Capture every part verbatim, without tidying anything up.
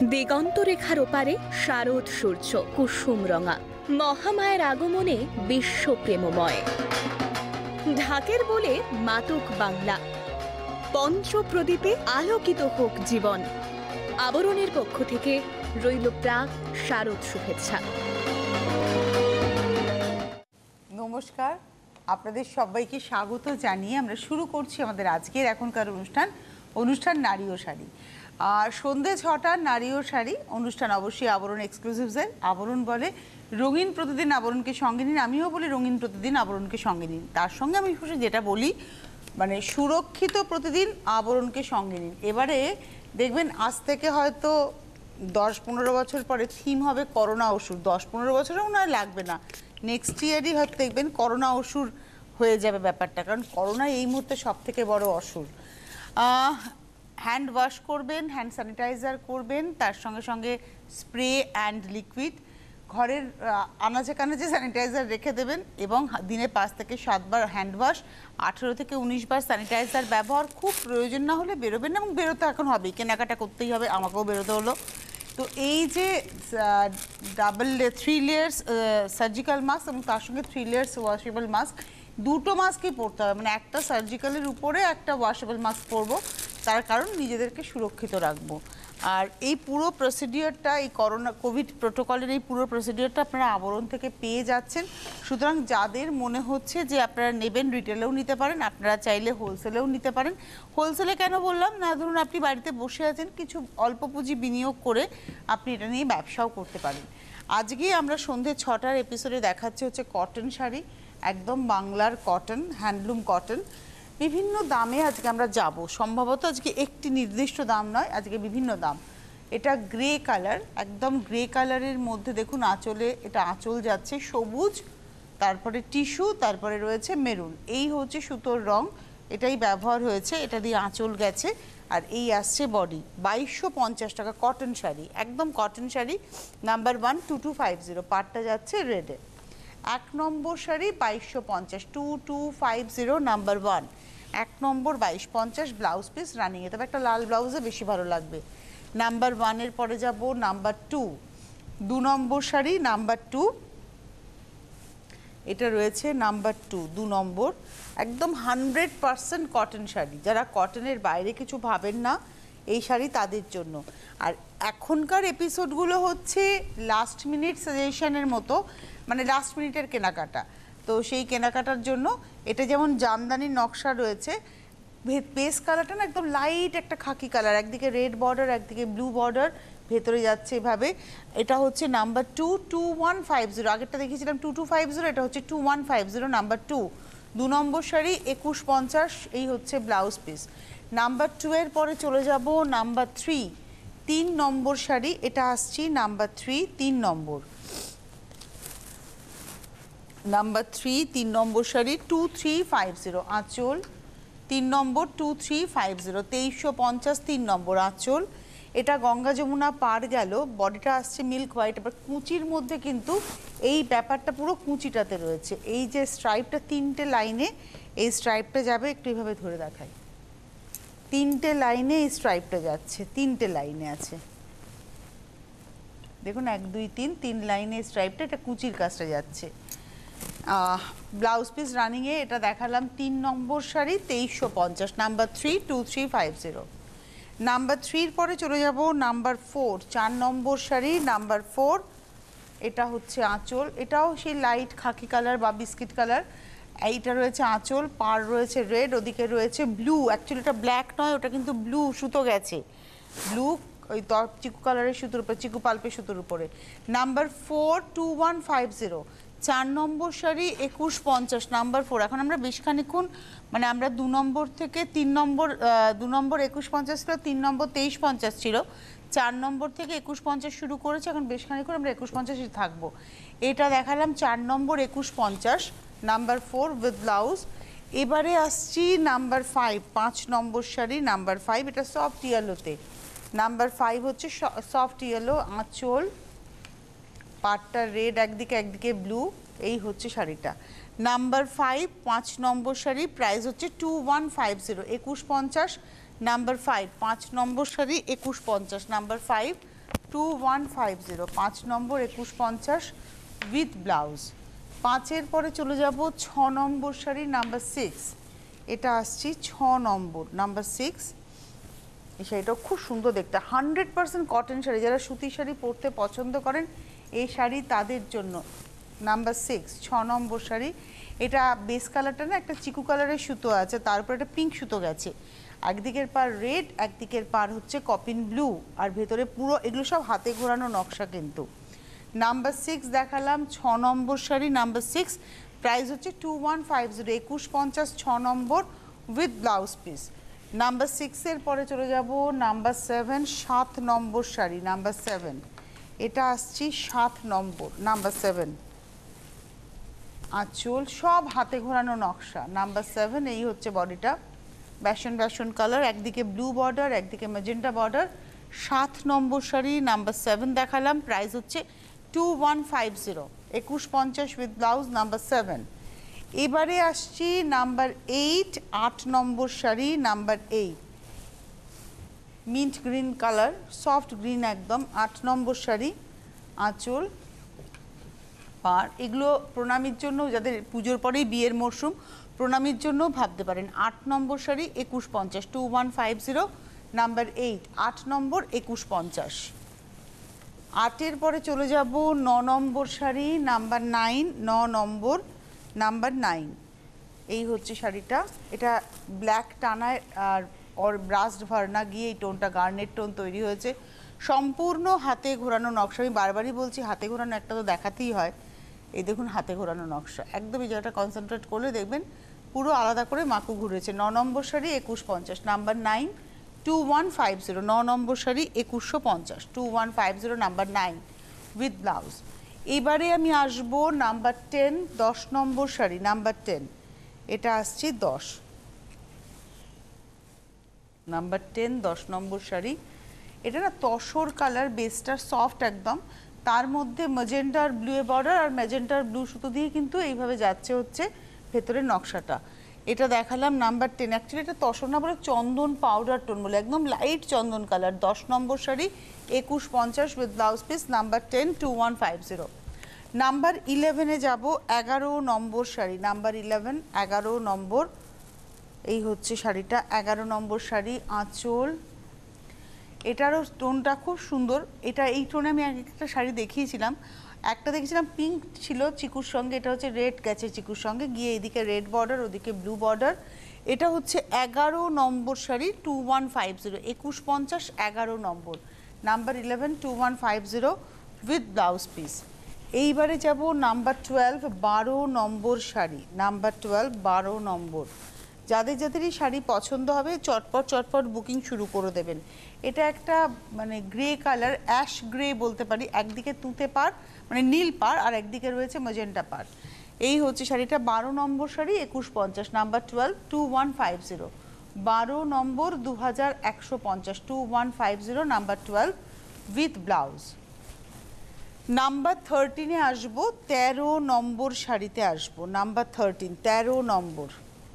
দিগন্ত রেখার ওপারে শারদ সূর্য কুসুম রঙা, মহামায়ের আগমনে বিশ্ব প্রেমময়। ঢাকের বলে মাতক বাংলা, পঞ্চপ্রদীপে আলোকিত হোক জীবন। আবরণের পক্ষ থেকে রইল প্রাক শারদ শুভেচ্ছা। নমস্কার, আপনাদের সবাইকে স্বাগত জানিয়ে আমরা শুরু করছি আমাদের আজকের এখনকার অনুষ্ঠান অনুষ্ঠান নারী ও শাড়ি। আর সন্ধ্যে ছটার নারী ও শাড়ি অনুষ্ঠান অবশ্যই আবরণ এক্সক্লুসিভসের। আবরণ বলে রঙিন প্রতিদিন আবরণকে সঙ্গে নিন, আমিও বলি রঙিন প্রতিদিন আবরণকে সঙ্গে নিন। তার সঙ্গে আমি খুশি যেটা বলি মানে সুরক্ষিত প্রতিদিন আবরণকে সঙ্গে নিন। এবারে দেখবেন আজ থেকে হয়তো দশ পনেরো বছর পরে থিম হবে করোনা ওষুধ। দশ পনেরো বছরেও মনে হয় লাগবে না, নেক্সট ইয়ারই হয়তো দেখবেন করোনা ওষুধ হয়ে যাবে ব্যাপারটা, কারণ করোনা এই মুহূর্তে সব থেকে বড় অসুর। হ্যান্ড ওয়াশ করবেন, হ্যান্ড স্যানিটাইজার করবেন, তার সঙ্গে সঙ্গে স্প্রে অ্যান্ড লিকুইড ঘরের আনাচে কানাচে স্যানিটাইজার রেখে দেবেন এবং দিনে পাঁচ থেকে সাতবার হ্যান্ড ওয়াশ, আঠেরো থেকে উনিশ বার স্যানিটাইজার ব্যবহার। খুব প্রয়োজন না হলে বেরোবেন না, এবং বেরোতে এখন হবেই, কেনাকাটা করতেই হবে, আমাকেও বেরোতে হলো। তো এই যে double three layers surgical mask এবং তার সঙ্গে থ্রি লেয়ার্স ওয়াশেবল মাস্ক, দুটো মাস্কই পরতে হবে, মানে একটা সার্জিক্যালের উপরে একটা ওয়াশেবল মাস্ক পরবো, তার কারণ নিজেদেরকে সুরক্ষিত রাখবো। আর এই পুরো প্রসিডিওরটা, এই করোনা কোভিড প্রোটোকলের এই পুরো প্রসিডিওরটা আপনারা আবরণ থেকে পেয়ে যাচ্ছেন। সুতরাং যাদের মনে হচ্ছে যে আপনারা নেবেন, রিটেলেও নিতে পারেন, আপনারা চাইলে হোলসেলেও নিতে পারেন। হোলসেলে কেন বললাম না, ধরুন আপনি বাড়িতে বসে আছেন, কিছু অল্প পুঁজি বিনিয়োগ করে আপনি এটা নিয়ে ব্যবসাও করতে পারেন। আজকে আমরা সন্ধ্যে ছটার এপিসোডে দেখাচ্ছে হচ্ছে কটন শাড়ি, একদম বাংলার কটন, হ্যান্ডলুম কটন। বিভিন্ন দামে আজকে আমরা যাব, সম্ভবত আজকে একটি নির্দিষ্ট দাম নয়, আজকে বিভিন্ন দাম। এটা গ্রে কালার, একদম গ্রে কালারের মধ্যে দেখুন আঁচলে, এটা আঁচল যাচ্ছে সবুজ, তারপরে টিস্যু, তারপরে রয়েছে মেরুন। এই হচ্ছে সুতোর রং, এটাই ব্যবহার হয়েছে, এটা দিয়ে আঁচল গেছে। আর এই আসছে বডি, বাইশশো পঞ্চাশ টাকা কটন শাড়ি, একদম cotton sari, number one two two five zero, পাটটা যাচ্ছে রেডে। এক নম্বর শাড়ি বাইশশো পঞ্চাশ, two two five zero number one, এক নম্বর বাইশ পঞ্চাশ, ব্লাউজ পিস রানিংয়ে, তবে একটা লাল ব্লাউজে বেশি ভালো লাগবে। নাম্বার ওয়ানের পরে যাব নাম্বার টু, দু নম্বর শাড়ি নাম্বার টু, এটা রয়েছে নাম্বার টু, দু নম্বর, একদম হান্ড্রেড পারসেন্ট কটন শাড়ি। যারা কটনের বাইরে কিছু ভাবেন না, এই শাড়ি তাদের জন্য। আর এখনকার এপিসোডগুলো হচ্ছে লাস্ট মিনিট সাজেশনের মতো, মানে লাস্ট মিনিটের কেনাকাটা। তো সেই কেনাকাটার জন্য এটা যেমন জামদানির নকশা রয়েছে, বেস কালারটা না একদম লাইট একটা খাকি কালার, একদিকে রেড বর্ডার একদিকে ব্লু বর্ডার, ভেতরে যাচ্ছে এভাবে। এটা হচ্ছে number two, two one five zero, আগেরটা দেখিয়েছিলাম টু টু ফাইভ জিরো, এটা হচ্ছে two one five zero number two, দু নম্বর শাড়ি একুশ পঞ্চাশ, এই হচ্ছে ব্লাউজ পিস। নাম্বার টু এর পরে চলে যাব নাম্বার থ্রি, তিন নম্বর শাড়ি, এটা আসছি নাম্বার থ্রি, তিন নম্বর, নাম্বার থ্রি, তিন নম্বর sari two three five zero, আঁচল তিন নম্বর, টু থ্রি ফাইভ জিরো, তেইশশো পঞ্চাশ, তিন নম্বর আঁচল। এটা গঙ্গা যমুনা পার গেল, বডিটা আসছে মিল্ক হোয়াইট, এবার কুচির মধ্যে কিন্তু এই ব্যাপারটা পুরো কুচিটাতে রয়েছে। এই যে স্ট্রাইপটা তিনটে লাইনে, এই স্ট্রাইপটা যাবে, একটু এইভাবে ধরে দেখাই, তিনটে লাইনে এই স্ট্রাইপটা যাচ্ছে, তিনটে লাইনে আছে দেখুন, এক দুই তিন, তিন লাইনে স্ট্রাইপটা, এটা কুচির কাজটা যাচ্ছে। ব্লাউজ পিস রানিংয়ে এটা দেখালাম, তিন নম্বর শাড়ি তেইশশো পঞ্চাশ, number three, two three five zero. Number থ্রির পরে চলে যাব নাম্বার ফোর, চার নম্বর শাড়ি নাম্বার ফোর, এটা হচ্ছে আঁচল, এটাও সেই লাইট খাকি কালার বা বিস্কিট কালার। এইটা রয়েছে আঁচল, পার রয়েছে রেড, ওদিকে রয়েছে ব্লু, অ্যাকচুয়ালি এটা ব্ল্যাক নয়, ওটা কিন্তু ব্লু সুতো গেছে, ব্লু ওই চিকু কালারের সুতোর উপরে, চিকু পাল্পের সুতোর উপরে। Number four, two one five zero, চার নম্বর শাড়ি একুশ পঞ্চাশ, নাম্বার ফোর। এখন আমরা বেশ খানিক্ষণ, মানে আমরা দু নম্বর থেকে তিন নম্বর, দু নম্বর একুশ পঞ্চাশ ছিল, তিন নম্বর তেইশ পঞ্চাশ ছিল, চার নম্বর থেকে একুশ পঞ্চাশ শুরু করেছে, এখন বেশ খানিক্ষণ আমরা একুশ পঞ্চাশে থাকবো। এটা দেখালাম চার নম্বর একুশ পঞ্চাশ, নাম্বার ফোর উইথ ব্লাউজ। এবারে আসছি নাম্বার ফাইভ, পাঁচ নম্বর শাড়ি নাম্বার ফাইভ, এটা সফট ইয়েলোতে, নাম্বার ফাইভ হচ্ছে সফট ইয়েলো, আঁচল, পাটটা রেড একদিকে একদিকে ব্লু, এই হচ্ছে শাড়িটা। নাম্বার ফাইভ, পাঁচ নম্বর শাড়ি, প্রাইস হচ্ছে টু ওয়ান ফাইভ জিরো, একুশ পঞ্চাশ, নাম্বার ফাইভ, পাঁচ নম্বর শাড়ি একুশ পঞ্চাশ, number five, two one five zero, পাঁচ নম্বর একুশ পঞ্চাশ উইথ ব্লাউজ। পাঁচের পরে চলে যাব ছ নম্বর শাড়ি নাম্বার সিক্স, এটা আসছি ছ নম্বর নাম্বার সিক্স। এই শাড়িটাও খুব সুন্দর দেখতে, হান্ড্রেড পার্সেন্ট কটন শাড়ি, যারা সুতি শাড়ি পরতে পছন্দ করেন এই শাড়ি তাদের জন্য। নাম্বার সিক্স, ছ নম্বর শাড়ি। এটা বেস কালারটা না একটা চিকু কালারের সুতো আছে, তারপর একটা পিঙ্ক সুতো গেছে, একদিকের পার রেড, একদিকের পার হচ্ছে কপিন ব্লু, আর ভেতরে পুরো এগুলো সব হাতে ঘোরানো নকশা কিন্তু। নাম্বার সিক্স দেখালাম, ছ নম্বর শাড়ি নাম্বার সিক্স, প্রাইস হচ্ছে টু ওয়ান ফাইভ জিরো, একুশ পঞ্চাশ, ছ নম্বর উইথ ব্লাউজ পিস। নাম্বার সিক্সের পরে চলে যাব নাম্বার সেভেন, সাত নম্বর শাড়ি নাম্বার সেভেন, এটা আসছি সাত নম্বর নাম্বার সেভেন। আঁচল সব হাতে ঘোরানো নকশা, নাম্বার সেভেন। এই হচ্ছে বডিটা, ব্যাসন ব্যাসন কালার, একদিকে ব্লু বর্ডার একদিকে ম্যাজেন্টা বর্ডার। সাত নম্বর শাড়ি নাম্বার সেভেন দেখালাম, প্রাইস হচ্ছে টু ওয়ান ফাইভ জিরো, একুশ পঞ্চাশ উইথ ব্লাউজ নাম্বার সেভেন। এবারে আসছি নাম্বার এইট, আট নম্বর sari number eight, mint green colour, soft green একদম, আট নম্বর শাড়ি। আঁচল পার, এগুলো প্রণামীর জন্য, যাদের পুজোর পরেই বিয়ের মরশুম, প্রণামীর জন্য ভাবতে পারেন। আট নম্বর শাড়ি একুশ পঞ্চাশ, two one five zero number eight, আট নম্বর একুশ পঞ্চাশ। আটের পরে চলে যাব ন নম্বর শাড়ি নাম্বার নাইন, ন নম্বর নাম্বার নাইন। এই হচ্ছে শাড়িটা, এটা ব্ল্যাক টানায় আর ওর ব্রাস্ট ভার্না গিয়ে এই টোনটা গার্নেট টোন তৈরি হয়েছে, সম্পূর্ণ হাতে ঘোরানো নকশা। আমি বারবারই বলছি হাতে ঘোরানো একটা তো দেখাতেই হয়, এই দেখুন হাতে ঘোরানো নকশা, একদম এই জায়গাটা কনসেন্ট্রেট করলে দেখবেন পুরো আলাদা করে মাকু ঘুরেছে। ন নম্বর শাড়ি একুশ পঞ্চাশ number nine, two one five zero, ন নম্বর শাড়ি একুশশো পঞ্চাশ, two one five zero number nine with blouse. এবারে আমি আসবো নাম্বার টেন, দশ নম্বর শাড়ি নাম্বার টেন, এটা আসছি দশ, নাম্বার টেন দশ নম্বর শাড়ি। এটা না তসর কালার, বেসটার সফট একদম, তার মধ্যে ম্যাজেন্টার ব্লু বর্ডার আর ম্যাজেন্টার ব্লু সুতো দিয়ে কিন্তু এইভাবে যাচ্ছে হচ্ছে ভেতরের নকশাটা। এটা দেখালাম নাম্বার টেন, অ্যাকচুয়ালি এটা তসর না বলে চন্দন পাউডার টোন বলে, একদম লাইট চন্দন কালার, দশ নম্বর শাড়ি একুশ পঞ্চাশ with blouse piece number ten, two one five zero. Number ইলেভেনে যাব, এগারো নম্বর শাড়ি নাম্বার ইলেভেন, এগারো নম্বর। এই হচ্ছে শাড়িটা, এগারো নম্বর শাড়ি। আঁচল, এটারও টোনটা খুব সুন্দর, এটা এই টোনে আমি একটা শাড়ি দেখিয়েছিলাম, একটা দেখেছিলাম পিঙ্ক ছিল চিকুর সঙ্গে, এটা হচ্ছে রেড গেছে চিকুর সঙ্গে গিয়ে, এদিকে রেড বর্ডার ওদিকে ব্লু বর্ডার। এটা হচ্ছে এগারো নম্বর sari, two one five zero, একুশ পঞ্চাশ, এগারো নম্বর number eleven, two one five zero with blouse piece. এইবারে যাব নাম্বার টুয়েলভ, বারো নম্বর শাড়ি নাম্বার টুয়েলভ, বারো নম্বর। যাদের যাদেরই শাড়ি পছন্দ হবে চটপট চটপট বুকিং শুরু করে দেবেন। এটা একটা মানে গ্রে কালার, অ্যাশ গ্রে বলতে পারি, একদিকে তুঁতে পার মানে নীল পার আর একদিকে রয়েছে ম্যাজেন্টা পার। এই হচ্ছে শাড়িটা, বারো নম্বর শাড়ি একুশ পঞ্চাশ number twelve, two one five zero, বারো নম্বর দু হাজার একশো পঞ্চাশ, two one five zero number twelve with blouse. Number থার্টিনে আসবো, তেরো নম্বর শাড়িতে আসবো, নাম্বার থার্টিন, তেরো নম্বর।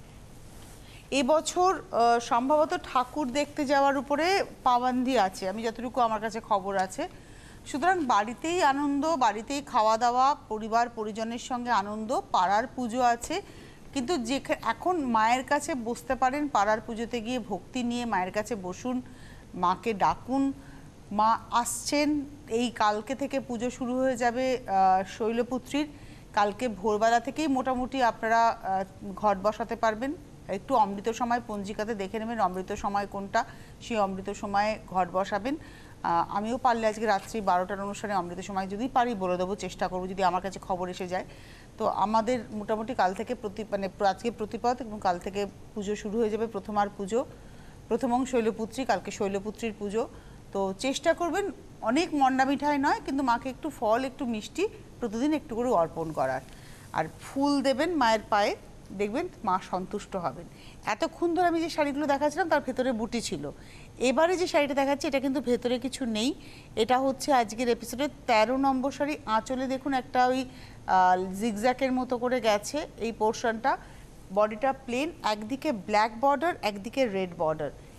এবছর সম্ভবত ঠাকুর দেখতে যাওয়ার উপরে পাবন্দি আছে, আমি যতটুকু আমার কাছে খবর আছে, সুতরাং বাড়িতেই আনন্দ, বাড়িতেই খাওয়া দাওয়া, পরিবার পরিজনের সঙ্গে আনন্দ। পাড়ার পুজো আছে, কিন্তু যে এখন মায়ের কাছে বসতে পারেন, পাড়ার পুজোতে গিয়ে ভক্তি নিয়ে মায়ের কাছে বসুন, মাকে ডাকুন, মা আসছেন। এই কালকে থেকে পুজো শুরু হয়ে যাবে শৈলপুত্রীর, কালকে ভোরবেলা থেকেই মোটামুটি আপনারা ঘট বসাতে পারবেন। একটু অমৃত সময় পঞ্জিকাতে দেখে নেবেন অমৃত সময় কোনটা, সেই অমৃত সময়ে ঘট বসাবেন। আমিও পারলে আজকে রাত্রি বারোটার অনুষ্ঠানে অমৃত সময় যদি পারি বলে দেবো, চেষ্টা করবো যদি আমার কাছে খবর এসে যায়। তো আমাদের মোটামুটি কাল থেকে প্রতি মানে আজকে প্রতিপদ এবং কাল থেকে পুজো শুরু হয়ে যাবে, প্রথমার পুজো, প্রথমং শৈলপুত্রী, কালকে শৈলপুত্রীর পুজো। তো চেষ্টা করবেন অনেক মন্ডা মিঠাই নয়, কিন্তু মাকে একটু ফল একটু মিষ্টি প্রতিদিন একটু করে অর্পণ করার, আর ফুল দেবেন মায়ের পায়ে, দেখবেন মা সন্তুষ্ট হবেন। এতক্ষণ ধরে আমি যে শাড়িগুলো দেখাচ্ছিলাম তার ভেতরে বুটি ছিল, এবারে যে শাড়িটা দেখাচ্ছি এটা কিন্তু ভেতরে কিছু নেই। এটা হচ্ছে আজকের এপিসোডের তেরো নম্বর শাড়ি। আঁচলে দেখুন একটা ওই জিগজ্যাকের মতো করে গেছে এই পোর্শনটা, বডিটা প্লেন, একদিকে ব্ল্যাক বর্ডার একদিকে রেড বর্ডার।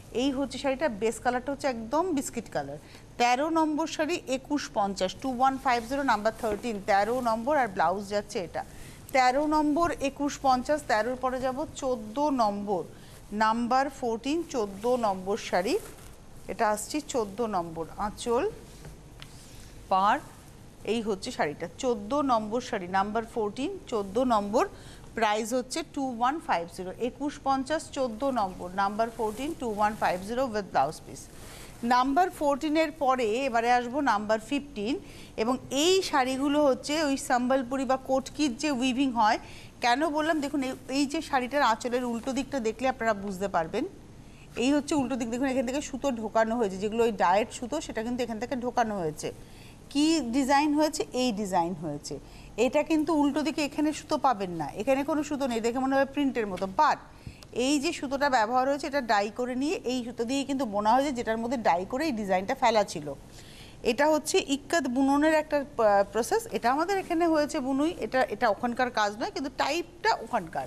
এই হচ্ছে শাড়িটা, বেস কালারটা হচ্ছে একদম বিস্কিট কালার। তেরো নম্বর শাড়ি একুশ পঞ্চাশ, two one five zero number thirteen, তেরো নম্বর, আর ব্লাউজ যাচ্ছে এটা। তেরো নম্বর একুশ পঞ্চাশ, তেরোর পরে যাব চোদ্দো নম্বর নাম্বার ফোরটিন, চোদ্দো নম্বর শাড়ি, এটা আসছি চোদ্দো নম্বর, আঁচল পার, এই হচ্ছে শাড়িটা চোদ্দো নম্বর শাড়ি নাম্বার ফোরটিন, চোদ্দো নম্বর, প্রাইস হচ্ছে টু ওয়ান ফাইভ জিরো, একুশ পঞ্চাশ, চোদ্দো নম্বর number fourteen, two one five zero with blouse piece. Number ফোরটিনের পরে এবারে আসবো নাম্বার ফিফটিন, এবং এই শাড়িগুলো হচ্ছে ওই সম্বলপুরি বা কোটকির যে উইভিং হয়। কেন বললাম, দেখুন এই যে শাড়িটার আঁচলের উল্টো দিকটা দেখলে আপনারা বুঝতে পারবেন, এই হচ্ছে উল্টো দিক, দেখুন এখান থেকে সুতো ঢোকানো হয়েছে, যেগুলো ওই ডায়েট সুতো সেটা কিন্তু এখান থেকে ঢোকানো হয়েছে। কি ডিজাইন হয়েছে, এই ডিজাইন হয়েছে। এটা কিন্তু উল্টো দিকে এখানে সুতো পাবেন না, এখানে কোনো সুতো নেই, দেখে মনে হয় প্রিন্টের মতো, বাট এই যে সুতোটা ব্যবহার হয়েছে এটা ডাই করে নিয়ে এই সুতো দিয়ে কিন্তু বোনা হয়েছে, যেটার মধ্যে ডাই করে এই ডিজাইনটা ফেলা ছিল। এটা হচ্ছে ইক্কাত বুননের একটা প্রসেস, এটা আমাদের এখানে হয়েছে বুনুই, এটা এটা ওখানকার কাজ নয়, কিন্তু টাইপটা ওখানকার।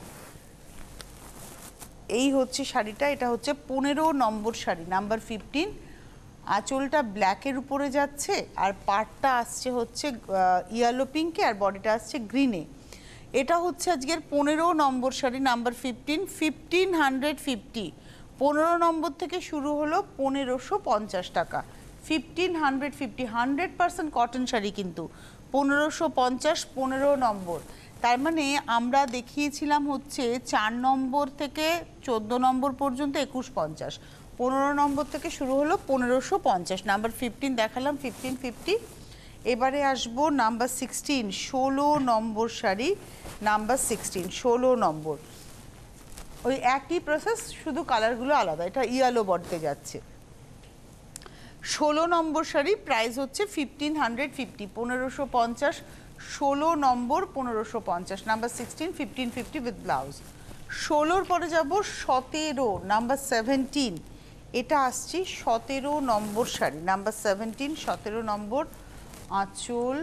এই হচ্ছে শাড়িটা, এটা হচ্ছে পনেরো নম্বর শাড়ি নাম্বার ফিফটিন, আঁচলটা ব্ল্যাকের উপরে যাচ্ছে আর পাড়টা আসছে হচ্ছে ইয়েলো পিঙ্কে আর বডিটা আসছে গ্রিনে। এটা হচ্ছে আজকের পনেরো নম্বর sari number fifteen, fifteen hundred fifty, পনেরো নম্বর থেকে শুরু হলো পনেরোশো পঞ্চাশ টাকা, fifteen hundred fifty, hundred percent cotton sari কিন্তু, পনেরোশো পঞ্চাশ, পনেরো নম্বর। তার মানে আমরা দেখিয়েছিলাম হচ্ছে চার নম্বর থেকে চোদ্দো নম্বর পর্যন্ত একুশ পঞ্চাশ, পনেরো নম্বর থেকে শুরু হলো পনেরোশো পঞ্চাশ, নাম্বার ফিফটিন দেখালাম, ফিফটিন ফিফটি। এবারে আসবো নাম্বার সিক্সটিন, ষোলো নম্বর শাড়ি নাম্বার সিক্সটিন, ষোলো নম্বর, ওই একই প্রসেস, শুধু কালারগুলো আলাদা, এটা ইয়েলো বডিতে যাচ্ছে। ষোলো নম্বর শাড়ি, প্রাইস হচ্ছে ফিফটিন হান্ড্রেড ফিফটি, পনেরোশো পঞ্চাশ, ষোলো নম্বর পনেরোশো পঞ্চাশ, number sixteen, fifteen fifty with blouse. ষোলোর পরে যাব সতেরো নাম্বার সেভেন্টিন, এটা আসছি সতেরো নম্বর শাড়ি নাম্বার সেভেন্টিন, সতেরো নম্বর, আঁচল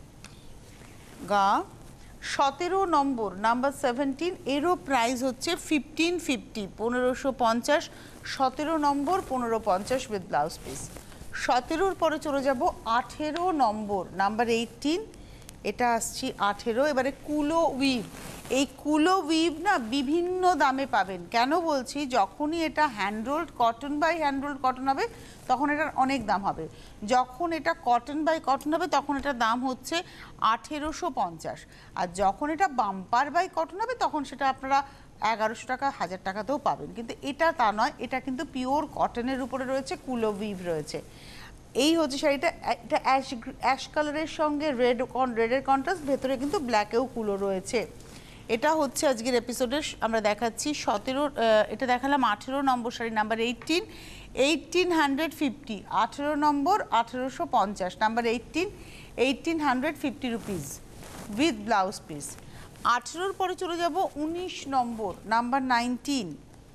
গা, সতেরো নম্বর নাম্বার সেভেন্টিন, এরও প্রাইস হচ্ছে ফিফটিন ফিফটি, পনেরোশো পঞ্চাশ, সতেরো নম্বর পনেরো পঞ্চাশ উইথ ব্লাউজ পিস। সতেরোর পরে চলে যাব আঠেরো নম্বর নাম্বার এইটিন, এটা আসছি আঠেরো। এবারে কুলো উইভ, এই কুলো উইভ না বিভিন্ন দামে পাবেন। কেন বলছি, যখনই এটা hand rolled cotton by hand rolled cotton হবে তখন এটার অনেক দাম হবে, যখন এটা কটন বাই কটন হবে তখন এটার দাম হচ্ছে আঠেরোশো পঞ্চাশ, আর যখন এটা বাম্পার বাই কটন হবে তখন সেটা আপনারা এগারোশো টাকা হাজার টাকাতেও পাবেন। কিন্তু এটা তা নয়, এটা কিন্তু পিওর কটনের উপরে রয়েছে, কুলো উইভ রয়েছে। এই হচ্ছে শাড়িটা, এটা অ্যাশ অ্যাশ কালারের সঙ্গে রেড রেডের কন্ট্রাস্ট, ভেতরে কিন্তু ব্ল্যাকেও কুলো রয়েছে। এটা হচ্ছে আজকের এপিসোডের আমরা দেখাচ্ছি সতেরো, এটা দেখালাম আঠেরো নম্বর sari number eighteen, eighteen hundred fifty, আঠেরো নম্বর, আঠেরোশো পঞ্চাশ, number eighteen, eighteen hundred fifty rupees with blouse piece. আঠেরোর পরে চলে যাব উনিশ নম্বর নাম্বার নাইনটিন,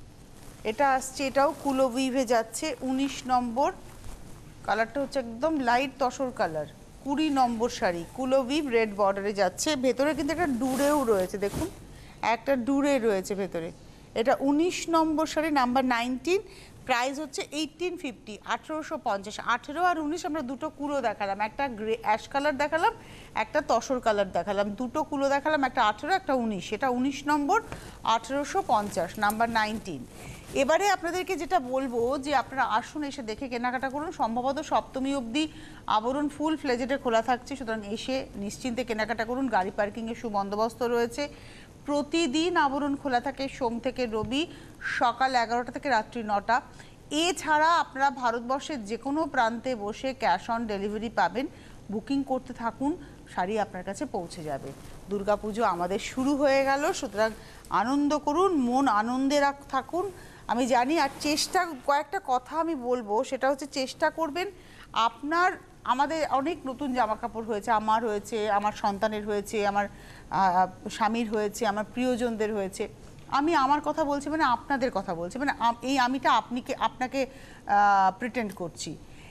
এটা আসছে, এটাও কুলো উইভে যাচ্ছে, উনিশ নম্বর, কালারটা হচ্ছে একদম লাইট তসর কালার, কুড়ি নম্বর শাড়ি, কুলো উইভ রেড বর্ডারে যাচ্ছে, ভেতরে কিন্তু একটা ডুরেও রয়েছে, দেখুন একটা ডুরে রয়েছে ভেতরে। এটা উনিশ নম্বর শাড়ি নাম্বার নাইনটিন, প্রাইস হচ্ছে এইটিন ফিফটি, আঠেরোশো পঞ্চাশ। আঠেরো আর উনিশ আমরা দুটো কুলো দেখালাম, একটা গ্রে অ্যাশ কালার দেখালাম, একটা তসর কালার দেখালাম, দুটো কুলো দেখালাম, একটা আঠেরো একটা উনিশ, এটা উনিশ নম্বর, আঠেরোশো পঞ্চাশ, নাম্বার নাইনটিন। এবারে আপনাদেরকে যেটা বলবো যে আপনারা আসুন, এসে দেখে কেনাকাটা করুন। সম্ভবত সপ্তমী অবধি আবরণ ফুল ফ্লেজেডে খোলা থাকছে, সুতরাং এসে নিশ্চিন্তে কেনাকাটা করুন। গাড়ি পার্কিংয়ের সুবন্দোবস্ত রয়েছে। প্রতিদিন আবরণ খোলা থাকে সোম থেকে রবি, সকাল এগারোটা থেকে রাত্রি নটা। এছাড়া আপনারা ভারতবর্ষের যে কোনো প্রান্তে বসে ক্যাশ অন ডেলিভারি পাবেন। বুকিং করতে থাকুন, শাড়ি আপনার কাছে পৌঁছে যাবে। দুর্গাপুজো আমাদের শুরু হয়ে গেল, সুতরাং আনন্দ করুন, মন আনন্দে রাখ থাকুন। আমি জানি, আর চেষ্টা, কয়েকটা কথা আমি বলবো, সেটা হচ্ছে চেষ্টা করবেন আপনার, আমাদের অনেক নতুন জামা কাপড় হয়েছে, আমার হয়েছে, আমার সন্তানের হয়েছে, আমার স্বামীর হয়েছে, আমার প্রিয়জনদের হয়েছে। আমি আমার কথা বলছি মানে আপনাদের কথা বলছি, মানে এই আমিটা আপনিকে আপনাকে প্রিটেন্ড করছি।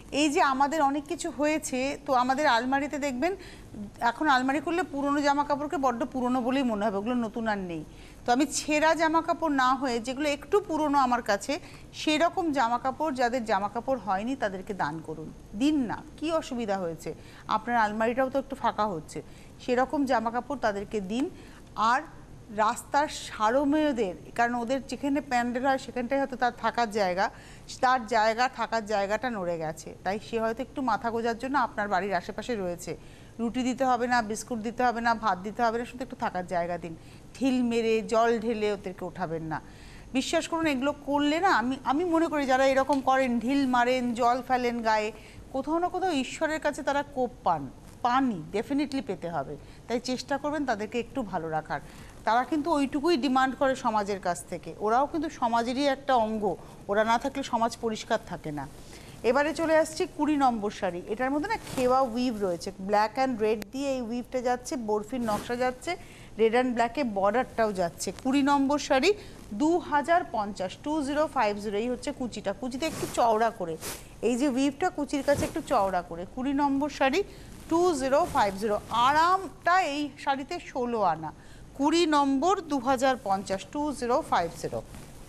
এই যে আমাদের অনেক কিছু হয়েছে, তো আমাদের আলমারিতে দেখবেন এখন আলমারি করলে পুরনো জামা কাপড়কে বড্ড পুরনো বলেই মনে হবে, ওগুলো নতুন আর নেই। তো আমি ছেঁড়া জামা কাপড় না হয়ে যেগুলো একটু পুরনো আমার কাছে, সেরকম জামা কাপড় যাদের জামা কাপড় হয়নি তাদেরকে দান করুন, দিন না, কি অসুবিধা হয়েছে, আপনার আলমারিটাও তো একটু ফাঁকা হচ্ছে, সেরকম জামা কাপড় তাদেরকে দিন। আর রাস্তার সারমেয়দের, কারণ ওদের যেখানে প্যান্ডেল হয় সেখানটাই হয়তো তার থাকার জায়গা, তার জায়গা থাকার জায়গাটা নড়ে গেছে, তাই সে হয়তো একটু মাথা গোঁজার জন্য আপনার বাড়ির আশেপাশে রয়েছে। রুটি দিতে হবে না, বিস্কুট দিতে হবে না, ভাত দিতে হবে না, শুধু একটু থাকার জায়গা দিন। ঢিল মেরে জল ঢেলে ওদেরকে ওঠাবেন না। বিশ্বাস করুন এগুলো করলে না, আমি আমি মনে করি যারা এরকম করেন, ঢিল মারেন, জল ফেলেন গায়ে, কোথাও না কোথাও ঈশ্বরের কাছে তারা কোপ পান, পানি ডেফিনেটলি পেতে হবে। তাই চেষ্টা করবেন তাদেরকে একটু ভালো রাখার। তারা কিন্তু ওইটুকুই ডিমান্ড করে সমাজের কাছ থেকে, ওরাও কিন্তু সমাজেরই একটা অঙ্গ, ওরা না থাকলে সমাজ পরিষ্কার থাকে না। এবারে চলে আসছি কুড়ি নম্বর শাড়ি। এটার মধ্যে না খেওয়া উইভ রয়েছে, ব্ল্যাক অ্যান্ড রেড দিয়ে এই উইভটা যাচ্ছে, বরফির নকশা যাচ্ছে, রেড অ্যান্ড ব্ল্যাকে বর্ডারটাও যাচ্ছে। কুড়ি নম্বর শাড়ি দু হাজার পঞ্চাশ, টু জিরো ফাইভ জিরো। এই হচ্ছে কুচিটা, কুচিতে একটু চওড়া করে, এই যে উইভটা কুচির কাছে একটু চওড়া করে। কুড়ি নম্বর sari two zero five zero. আরামটা এই শাড়িতে ষোলো আনা। কুড়ি নম্বর দু হাজার পঞ্চাশ, টু জিরো ফাইভ জিরো।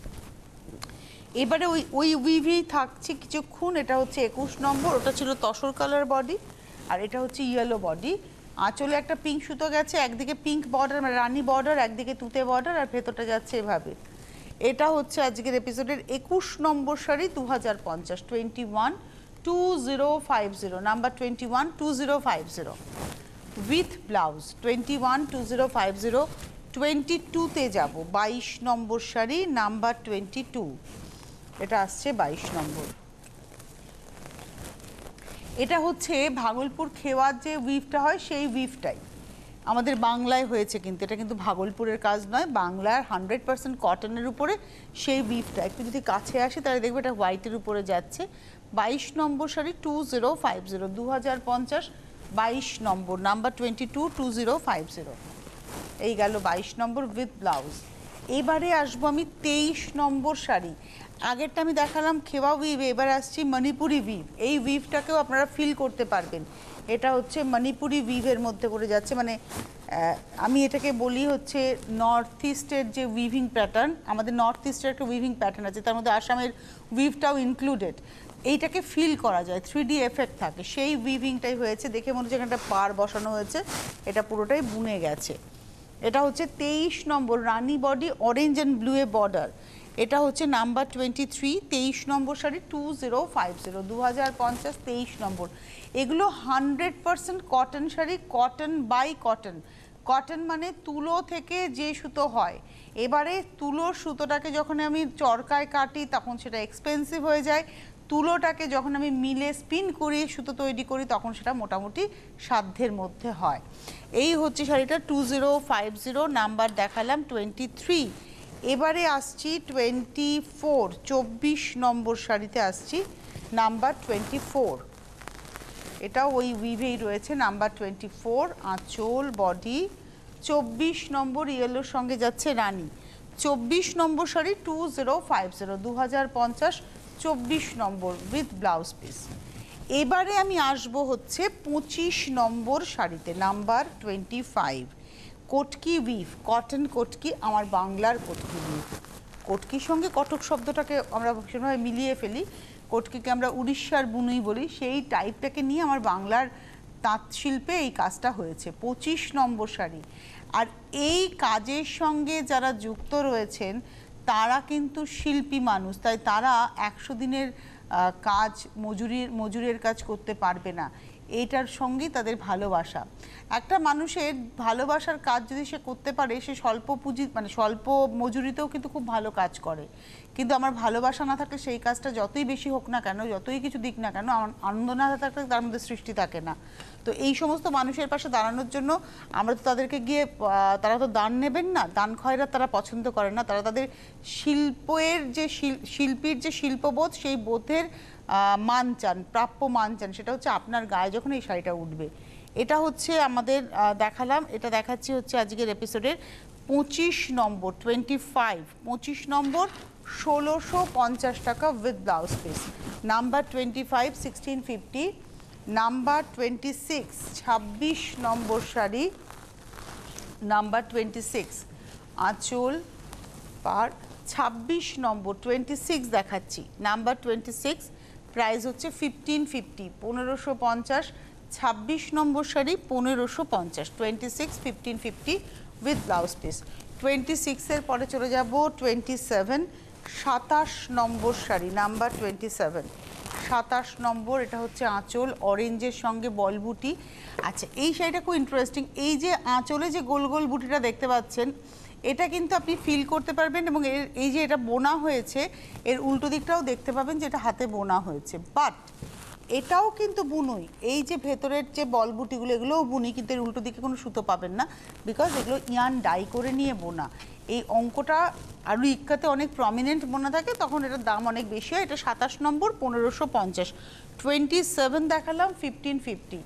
এবারে ওই ওই উইভেই থাকছে কিছুক্ষণ। এটা হচ্ছে একুশ নম্বর, ওটা ছিল তসর কালার বডি, আর এটা হচ্ছে ইয়েলো বডি। আঁচলে একটা পিঙ্ক সুতো গেছে, একদিকে পিঙ্ক বর্ডার মানে রানী বর্ডার, একদিকে তুতে বর্ডার, আর ভেতরটা যাচ্ছে এভাবে। এটা হচ্ছে আজকের এপিসোডের একুশ নম্বর শাড়ি দু হাজার পঞ্চাশ, twenty one two zero five zero, number twenty one two zero five zero with blouse. Twenty one two zero five zero. Twenty টুতে যাবো, বাইশ নম্বর শাড়ি, নাম্বার টোয়েন্টি টু। এটা আসছে বাইশ নম্বর। এটা হচ্ছে ভাগলপুর খেওয়ার যে উইভটা হয় সেই উইভটাই আমাদের বাংলায় হয়েছে, কিন্তু এটা কিন্তু ভাগলপুরের কাজ নয়, বাংলার হান্ড্রেড পার্সেন্ট কটনের উপরে সেই উইভটা। একটু যদি কাছে আসে তাহলে দেখবে এটা হোয়াইটের উপরে যাচ্ছে। বাইশ নম্বর sari two zero five zero, দু হাজার পঞ্চাশ, বাইশ নম্বর, number twenty two two zero five zero. এই গেল বাইশ নম্বর উইথ ব্লাউজ। এবারে আসবো আমি তেইশ নম্বর শাড়ি। আগেরটা আমি দেখালাম খেওয়া উইভ, এবার আসছি মণিপুরি উইভ। এই উইভটাকেও আপনারা ফিল করতে পারবেন, এটা হচ্ছে মণিপুরি উইভের মধ্যে করে যাচ্ছে, মানে আমি এটাকে বলি হচ্ছে নর্থ ইস্টের যে উইভিং প্যাটার্ন। আমাদের নর্থ ইস্টের একটা উইভিং প্যাটার্ন আছে, তার মধ্যে আসামের উইভটাও ইনক্লুডেড। এইটাকে ফিল করা যায়, থ্রি ডি এফেক্ট থাকে, সেই উইভিংটাই হয়েছে। দেখে মনে হচ্ছে এখানটা পার বসানো হয়েছে, এটা পুরোটাই বুনে গেছে। এটা হচ্ছে তেইশ নম্বর, রানী বডি, অরেঞ্জ অ্যান্ড ব্লু এ বর্ডার। এটা হচ্ছে নাম্বার টোয়েন্টি থ্রি, তেইশ নম্বর sari two zero five zero, দু হাজার পঞ্চাশ, তেইশ নম্বর। এগুলো hundred percent cotton sari, cotton by cotton. Cotton মানে তুলো থেকে যে সুতো হয়। এবারে তুলোর সুতোটাকে যখন আমি চরকায় কাটি তখন সেটা এক্সপেন্সিভ হয়ে যায়, তুলোটাকে যখন আমি মিলে স্পিন করি, সুতো তৈরি করি, তখন সেটা মোটামুটি সাধ্যের মধ্যে হয়। এই হচ্ছে শাড়িটা two zero five zero, number দেখালাম টোয়েন্টি থ্রি। এবারে আসছি টোয়েন্টি ফোর, চব্বিশ নম্বর শাড়িতে আসছি, নাম্বার টোয়েন্টি ফোর। এটাও ওই উইভেই রয়েছে, নাম্বার টোয়েন্টি ফোর, আঁচল বডি। চব্বিশ নম্বর ইয়েলোর সঙ্গে যাচ্ছে রানী। চব্বিশ নম্বর sari two zero five zero, দু হাজার পঞ্চাশ, চব্বিশ নম্বর উইথ ব্লাউজ পিস। এবারে আমি আসব হচ্ছে পঁচিশ নম্বর শাড়িতে, নাম্বার টোয়েন্টি ফাইভ, কটকি উইভ, কটন কটকি, আমার বাংলার কটকি উইভ। কটকির সঙ্গে কটক শব্দটাকে আমরা ভীষণভাবে মিলিয়ে ফেলি, কটকিকে আমরা উড়িষ্যার বুনুই বলি, সেই টাইপটাকে নিয়ে আমার বাংলার তাঁত শিল্পে এই কাজটা হয়েছে। পঁচিশ নম্বর শাড়ি। আর এই কাজের সঙ্গে যারা যুক্ত রয়েছেন তারা কিন্তু শিল্পী মানুষ, তাই তারা একশো দিনের কাজ মজুরির মজুরের কাজ করতে পারবে না, এইটার সঙ্গেই তাদের ভালোবাসা। একটা মানুষের ভালোবাসার কাজ যদি সে করতে পারে, সে স্বল্প পুঁজি মানে স্বল্প মজুরিতেও কিন্তু খুব ভালো কাজ করে। কিন্তু আমার ভালোবাসা না থাকলে সেই কাজটা যতই বেশি হোক না কেন, যতই কিছু দিক না কেন, আমার আনন্দ না থাকলে তার মধ্যে সৃষ্টি থাকে না। তো এই সমস্ত মানুষের পাশে দাঁড়ানোর জন্য আমরা তো তাদেরকে গিয়ে, তারা তো দান নেবেন না, দান খয়রাত তারা পছন্দ করেন না, তারা তাদের শিল্পের যে শিল্পীর যে শিল্পবোধ, সেই বোধের মান চান, প্রাপ্য মান চান। সেটা হচ্ছে আপনার গায়ে যখন এই শাড়িটা উঠবে। এটা হচ্ছে আমাদের দেখালাম, এটা দেখাচ্ছি হচ্ছে আজকের এপিসোডের পঁচিশ নম্বর টোয়েন্টি ফাইভ পঁচিশ নম্বর ষোলোশো পঞ্চাশ টাকা with blouse piece. Number twenty five sixteen fifty. Number twenty six ছাব্বিশ নম্বর শাড়ি, নাম্বার টোয়েন্টি সিক্স আঁচল পার ছাব্বিশ নম্বর টোয়েন্টি সিক্স দেখাচ্ছি। নাম্বার টোয়েন্টি সিক্স প্রাইস হচ্ছে ফিফটিন ফিফটি, পনেরোশো পঞ্চাশ। ছাব্বিশ নম্বর শাড়ি পনেরোশো পঞ্চাশ, twenty six fifteen fifty with blouse piece. Twenty সিক্সের পরে চলে যাব টোয়েন্টি সেভেন সাতাশ নম্বর শাড়ি, নাম্বার টোয়েন্টি সেভেন সাতাশ নম্বর। এটা হচ্ছে আঁচল অরেঞ্জের সঙ্গে বল বুটি। আচ্ছা, এই শাড়িটা খুব ইন্টারেস্টিং। এই যে আঁচলে যে গোল গোল বুটিটা দেখতে পাচ্ছেন, এটা কিন্তু আপনি ফিল করতে পারবেন এবং এর এই যে এটা বোনা হয়েছে এর উল্টো দিকটাও দেখতে পাবেন যে এটা হাতে বোনা হয়েছে। বাট এটাও কিন্তু বুনুই, এই যে ভেতরের যে বল বুটিগুলো এগুলোও বুনি, কিন্তু এর উল্টো দিকে কোনো সুতো পাবেন না, বিকজ এগুলো ইয়ান ডাই করে নিয়ে বোনা। এই অঙ্কটা আরও ইক্কাতে অনেক প্রমিনেন্ট বোনা থাকে, তখন এটার দাম অনেক বেশি হয়। এটা সাতাশ নম্বর পনেরোশো পঞ্চাশ। টোয়েন্টি সেভেন দেখালাম ফিফটিন ফিফটি,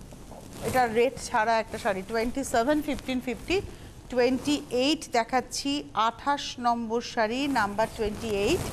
এটা রেট ছাড়া একটা শাড়ি। Twenty seven fifteen fifty. Twenty eight দেখাচ্ছি আঠাশ নম্বর শাড়ি, নাম্বার টোয়েন্টি এইট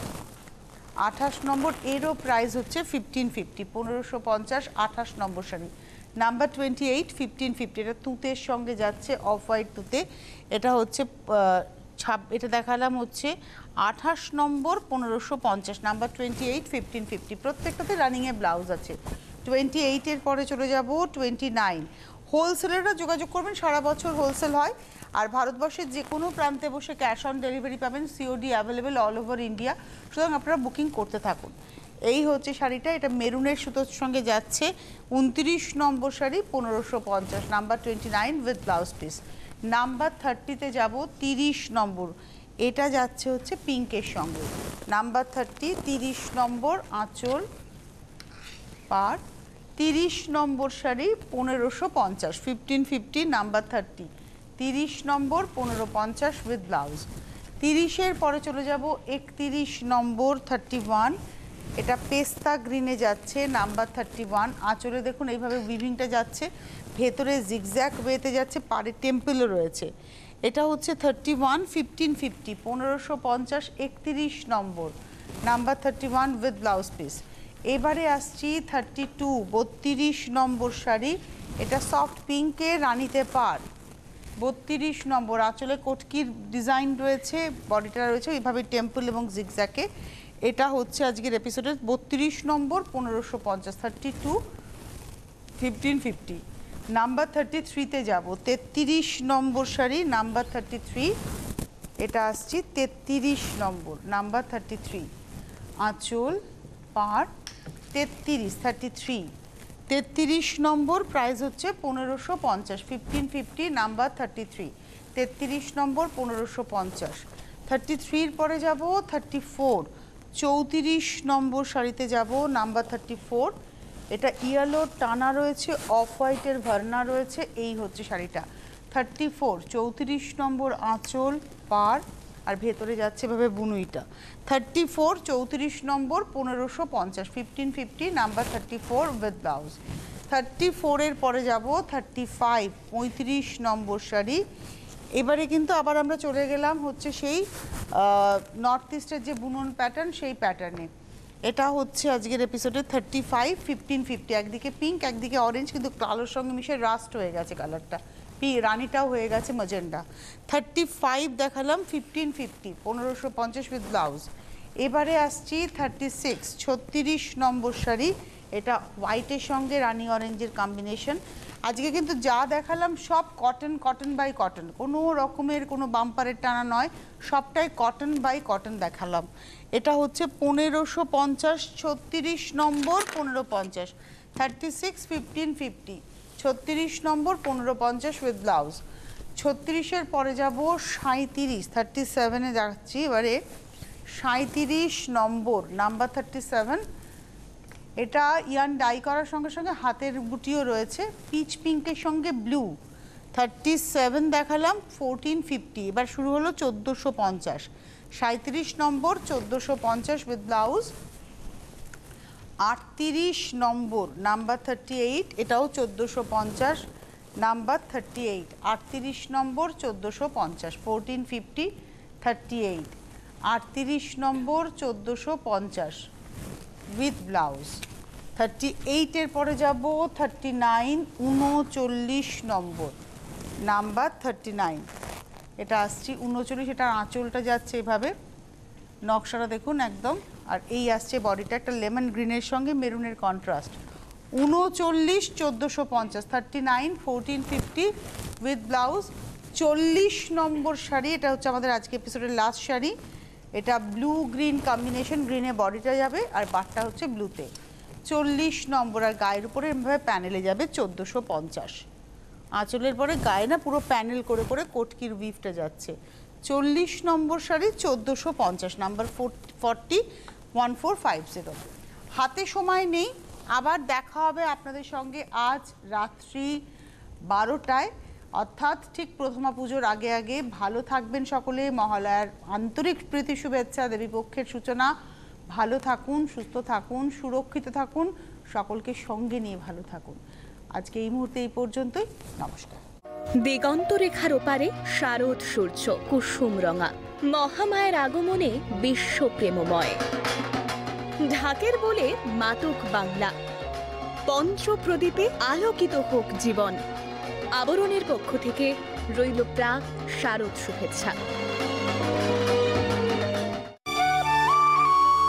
আঠাশ নম্বর। এরও প্রাইস হচ্ছে ফিফটিন ফিফটি, পনেরোশো পঞ্চাশ। আঠাশ নম্বর sari number twenty eight fifteen fifty. এটা তুঁতের সঙ্গে যাচ্ছে, অফ হোয়াইট তুঁতে। এটা হচ্ছে ছাব এটা দেখালাম হচ্ছে আঠাশ নম্বর পনেরোশো পঞ্চাশ, number twenty eight fifteen fifty. প্রত্যেকটাতে রানিংয়ে ব্লাউজ আছে। টোয়েন্টি এইটের পরে চলে যাব টোয়েন্টি নাইন। হোলসেলাররা যোগাযোগ করবেন, সারা বছর হোলসেল হয়। আর ভারতবর্ষের যে কোনো প্রান্তে বসে ক্যাশ অন ডেলিভারি পাবেন, COD available all over India. সুতরাং আপনারা বুকিং করতে থাকুন। এই হচ্ছে শাড়িটা, এটা মেরুনের সুতোর সঙ্গে যাচ্ছে। উনত্রিশ নম্বর শাড়ি পনেরোশো পঞ্চাশ, number twenty nine with blouse piece. Number থার্টিতে যাব তিরিশ নম্বর, এটা যাচ্ছে হচ্ছে পিঙ্কের সঙ্গে। নাম্বার থার্টি তিরিশ নম্বর আঁচল পার, তিরিশ নম্বর শাড়ি পনেরোশো পঞ্চাশ, ফিফটিন ফিফটি। নাম্বার থার্টি তিরিশ নম্বর পনেরো পঞ্চাশ উইথ ব্লাউজ। তিরিশের পরে চলে যাব একত্রিশ নম্বর থার্টি ওয়ান, এটা পেস্তা গ্রিনে যাচ্ছে, নাম্বার থার্টি ওয়ান। আঁচলে দেখুন এইভাবে উইভিংটা যাচ্ছে, ভেতরে জিগজ্যাক ওয়েতে যাচ্ছে, পাড়ে টেম্পলও রয়েছে। এটা হচ্ছে থার্টি ওয়ান ফিফটিন ফিফটি, পনেরোশো পঞ্চাশ। একত্রিশ নম্বর, number thirty one with blouse piece. এবারে আসছি থার্টি টু, বত্রিশ নম্বর শাড়ি, এটা সফট পিঙ্কে রানিতে পার, বত্রিশ নম্বর। আঁচলে কটকির ডিজাইন রয়েছে, বডিটা রয়েছে এইভাবে টেম্পল এবং জিগজ্যাকে। এটা হচ্ছে আজকের এপিসোডের বত্রিশ নম্বর পনেরোশো পঞ্চাশ, thirty two fifteen fifty. Number thirty থ্রিতে যাব, তেত্রিশ নম্বর শাড়ি, নাম্বার থার্টি থ্রি। এটা আসছি তেত্রিশ নম্বর, নাম্বার থার্টি থ্রি। আঁচল পার তেত্রিশ, থার্টি থ্রি। তেত্রিশ নম্বর প্রাইস হচ্ছে পনেরোশো পঞ্চাশ, fifteen fifty, number thirty three. তেত্রিশ নম্বর পনেরোশো পঞ্চাশ। থার্টি থ্রির পরে যাব থার্টি ফোর, চৌত্রিশ নম্বর শাড়িতে যাব, নাম্বার থার্টি ফোর। এটা ইয়েলো টানা রয়েছে, অফ হোয়াইটের ভার্না রয়েছে, এই হচ্ছে শাড়িটা। থার্টি ফোর চৌত্রিশ নম্বর আঁচল পার, আর ভেতরে যাচ্ছে এভাবে বুনুইটা। থার্টি ফোর চৌত্রিশ নম্বর পনেরোশো পঞ্চাশ, fifteen fifty, number thirty four with blouse. Thirty ফোরের পরে যাব থার্টি ফাইভ, পঁয়ত্রিশ নম্বর শাড়ি। এবারে কিন্তু আবার আমরা চলে গেলাম হচ্ছে সেই নর্থ ইস্টের যে বুনন প্যাটার্ন, সেই প্যাটার্নে। এটা হচ্ছে আজকের এপিসোডে থার্টি ফাইভ ফিফটিন ফিফটি। একদিকে পিঙ্ক একদিকে অরেঞ্জ, কিন্তু কালোর সঙ্গে মিশে রাস্ট হয়ে গেছে কালারটা, পি রানিটাও হয়ে গেছে ম্যাজেন্ডা। থার্টি ফাইভ দেখালাম ফিফটিন ফিফটি, পনেরোশো পঞ্চাশ উইথ ব্লাউজ। এবারে আসছি থার্টি সিক্স, ছত্রিশ নম্বর শাড়ি, এটা হোয়াইটের সঙ্গে রানি অরেঞ্জের কম্বিনেশন। আজকে কিন্তু যা দেখালাম সব কটন, কটন বাই কটন, কোনো রকমের কোনো বাম্পারের টানা নয়, সবটাই কটন বাই কটন দেখালাম। এটা হচ্ছে পনেরোশো পঞ্চাশ, ছত্রিশ নম্বর পনেরো পঞ্চাশ, থার্টি সিক্স ফিফটিন ফিফটি, ছত্রিশ নম্বর পনেরো পঞ্চাশ উইথ ব্লাউজ। ছত্রিশের পরে যাব সাঁইত্রিশ, থার্টি সেভেনে যাচ্ছি এবারে। সাঁইত্রিশ নম্বর, নাম্বার থার্টি সেভেন। এটা ইয়ান ডাই করার সঙ্গে সঙ্গে হাতের বুটিও রয়েছে, পিচ পিঙ্কের সঙ্গে ব্লু। থার্টি সেভেন দেখালাম ফোরটিন ফিফটি। এবার শুরু হলো চোদ্দোশো পঞ্চাশ, সাঁইত্রিশ নম্বর চোদ্দোশো পঞ্চাশ উইথ ব্লাউজ। আটত্রিশ নম্বর, নাম্বার থার্টি এইট, এটাও চোদ্দোশো পঞ্চাশ, নাম্বার থার্টি এইট, আটত্রিশ নম্বর চোদ্দোশো পঞ্চাশ, ফোরটিন ফিফটি থার্টি এইট, আটত্রিশ নম্বর চোদ্দোশো পঞ্চাশ উইথ ব্লাউজ। থার্টি এইটের পরে যাব থার্টি নাইন, উনচল্লিশ নম্বর, নাম্বার থার্টি নাইন, এটা আসছি উনচল্লিশ, এটার আঁচলটা যাচ্ছে এভাবে, নকশাটা দেখুন একদম, আর এই আসছে বডিটা একটা লেমন গ্রিনের সঙ্গে মেরুনের কন্ট্রাস্ট। উনচল্লিশ চোদ্দোশো পঞ্চাশ, thirty nine fourteen fifty with blouse. চল্লিশ নম্বর শাড়ি, এটা হচ্ছে আমাদের আজকে এপিসোডের লাস্ট শাড়ি, এটা ব্লু গ্রিন কম্বিনেশন, গ্রিনে বডিটা যাবে আর বারটা হচ্ছে ব্লুতে। চল্লিশ নম্বর, আর গায়ের উপরে এভাবে প্যানেলে যাবে চোদ্দোশো পঞ্চাশ, আঁচলের পরে গায়ে না পুরো প্যানেল করে করে কোটকির উইফটা যাচ্ছে। চল্লিশ নম্বর শাড়ি চোদ্দোশো পঞ্চাশ, number forty one four five zero. হাতে সময় নেই, আবার দেখা হবে আপনাদের সঙ্গে আজ রাত্রি বারোটায়, অর্থাৎ ঠিক প্রথমা পুজোর আগে আগে। ভালো থাকবেন সকলে, মহালয়ার আন্তরিক প্রীতি শুভেচ্ছা, দেবীপক্ষের সূচনা। ভালো থাকুন, সুস্থ থাকুন, সুরক্ষিত থাকুন, সকলকে সঙ্গে নিয়ে ভালো থাকুন। আজকে এই মুহূর্তে এই পর্যন্তই, নমস্কার। দিগন্ত রেখার ওপারে শারদ সূর্য কুসুম রঙা, মহামায়ের আগমনে বিশ্ব প্রেমময়। ঢাকের বলে মাতক বাংলা, পঞ্চপ্রদীপে আলোকিত হোক জীবন। আবরণের পক্ষ থেকে রইল প্রাক শারদ শুভেচ্ছা।